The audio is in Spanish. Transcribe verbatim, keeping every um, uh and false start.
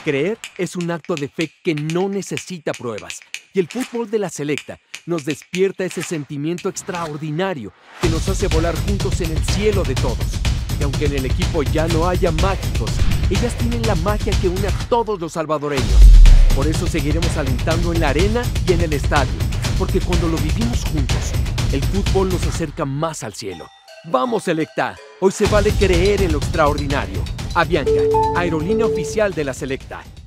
Creer es un acto de fe que no necesita pruebas. Y el fútbol de la Selecta nos despierta ese sentimiento extraordinario que nos hace volar juntos en el cielo de todos. Y aunque en el equipo ya no haya mágicos, ellas tienen la magia que une a todos los salvadoreños. Por eso seguiremos alentando en la arena y en el estadio, porque cuando lo vivimos juntos, el fútbol nos acerca más al cielo. ¡Vamos, Selecta! Hoy se vale creer en lo extraordinario. Avianca, aerolínea oficial de la Selecta.